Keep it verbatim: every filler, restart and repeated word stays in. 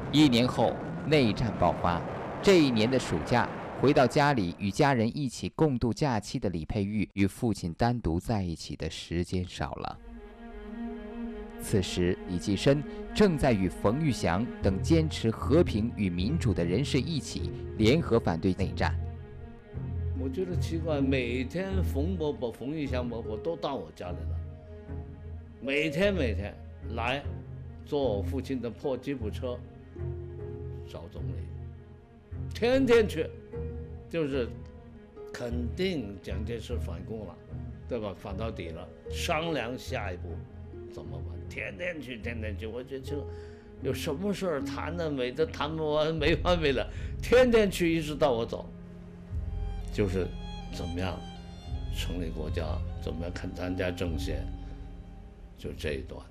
一年后，内战爆发。这一年的暑假，回到家里与家人一起共度假期的李佩玉，与父亲单独在一起的时间少了。此时，李济深正在与冯玉祥等坚持和平与民主的人士一起联合反对内战。 我觉得奇怪，每天冯伯伯、冯玉祥伯伯都到我家里了，每天每天来坐我父亲的破吉普车找总理，天天去，就是肯定蒋介石反攻了，对吧？反到底了，商量下一步怎么办？天天去，天天去，我觉得这有什么事儿谈的没的谈不完，没完没了，天天去，一直到我走，就是怎么样成立国家，怎么样看参加政协，就这一段。